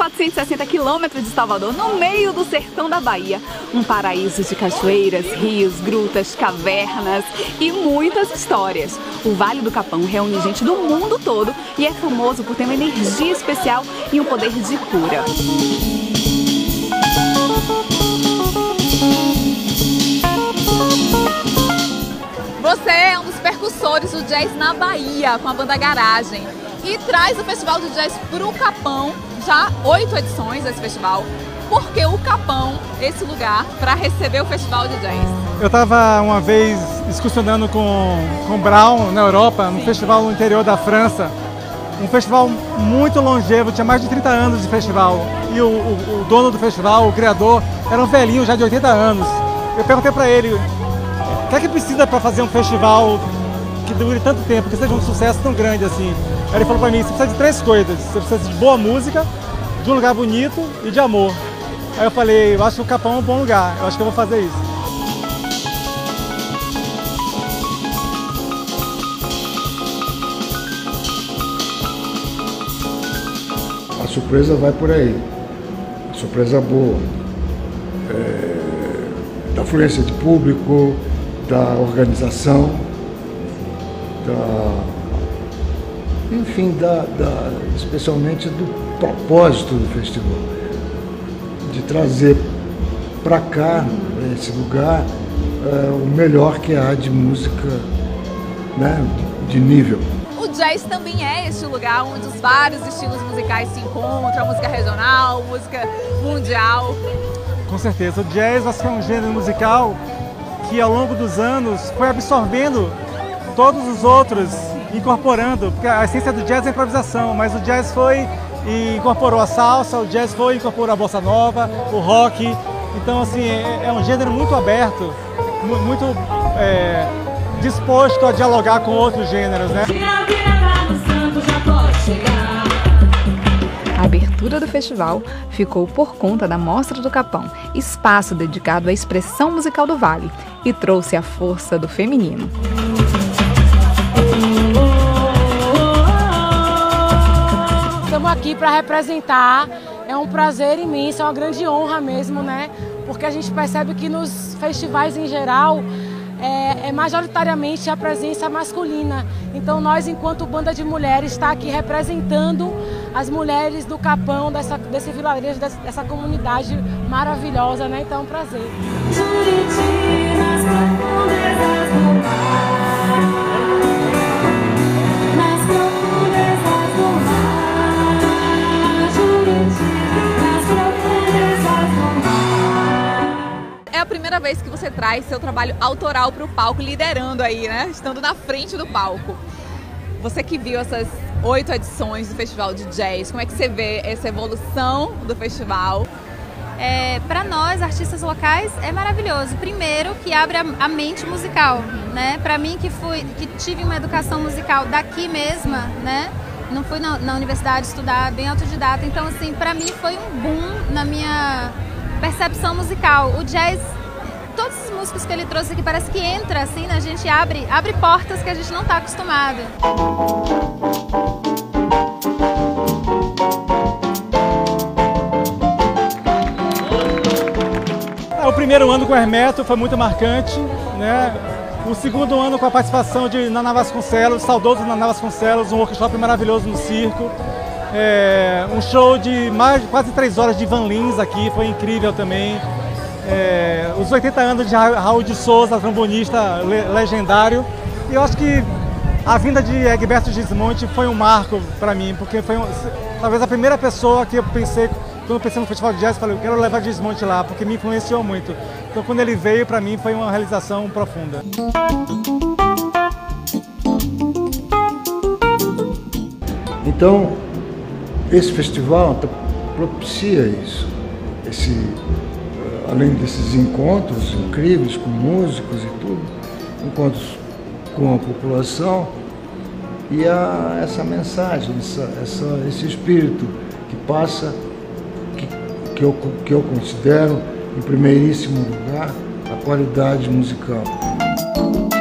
460 quilômetros de Salvador, no meio do sertão da Bahia. Um paraíso de cachoeiras, rios, grutas, cavernas e muitas histórias. O Vale do Capão reúne gente do mundo todo e é famoso por ter uma energia especial e um poder de cura. Você é um dos percussores do jazz na Bahia, com a banda Garagem, e traz o Festival do Jazz para o Capão, já 8 edições desse festival. Por que o Capão, esse lugar, para receber o Festival de Jazz? Eu estava uma vez excursionando com Brown na Europa, num festival no interior da França. Um festival muito longevo, tinha mais de 30 anos de festival. E o dono do festival, o criador, era um velhinho já de 80 anos. Eu perguntei para ele, o que é que precisa para fazer um festival que dure tanto tempo, que seja um sucesso tão grande assim? Aí ele falou para mim, você precisa de 3 coisas. Você precisa de boa música, de um lugar bonito e de amor. Aí eu falei, eu acho que o Capão é um bom lugar, eu acho que eu vou fazer isso. A surpresa vai por aí, a surpresa boa, da afluência de público, da organização, enfim, especialmente do propósito do festival, de trazer para cá, para esse lugar, o melhor que há de música, né, de nível. O jazz também é este lugar onde os vários estilos musicais se encontram, música regional, música mundial. Com certeza, o jazz acho que é um gênero musical que ao longo dos anos foi absorvendo todos os outros, incorporando, porque a essência do jazz é a improvisação, mas o jazz foi e incorporou a salsa, o jazz foi e incorporou a bossa nova, o rock. Então assim, é um gênero muito aberto, muito disposto a dialogar com outros gêneros, né? A abertura do festival ficou por conta da Mostra do Capão, espaço dedicado à expressão musical do Vale, e trouxe a força do feminino. Estamos aqui para representar, é um prazer imenso, é uma grande honra mesmo, né? Porque a gente percebe que nos festivais em geral, é majoritariamente a presença masculina. Então nós, enquanto banda de mulheres, está aqui representando as mulheres do Capão, desse vilarejo, dessa comunidade maravilhosa, né? Então é um prazer. É a primeira vez que você traz seu trabalho autoral para o palco, liderando aí, né? Estando na frente do palco. Você que viu essas 8 edições do Festival de Jazz, como é que você vê essa evolução do festival? Para nós, artistas locais, é maravilhoso. Primeiro, que abre a mente musical, né? Para mim, que tive uma educação musical daqui mesma, né? Não fui na universidade estudar, bem autodidata. Então, assim, para mim foi um boom na minha percepção musical. O jazz, todos os músicos que ele trouxe aqui, parece que entra assim, né? A gente abre portas que a gente não está acostumado. O primeiro ano com o Hermeto foi muito marcante, né? O segundo ano com a participação de Naná Vasconcelos, saudoso Naná Vasconcelos, um workshop maravilhoso no circo. Um show de quase 3 horas de Van Lins aqui, foi incrível também. Os 80 anos de Raul de Souza, trombonista legendário. E eu acho que a vinda de Egberto Gismonti foi um marco para mim, porque foi talvez a primeira pessoa que eu pensei, quando eu pensei no Festival de Jazz, eu falei, eu quero levar Gismonti lá, porque me influenciou muito. Então quando ele veio, para mim, foi uma realização profunda. Então, esse festival propicia isso, além desses encontros incríveis com músicos e tudo, encontros com a população e essa mensagem, esse espírito que passa, que eu considero, em primeiríssimo lugar, a qualidade musical.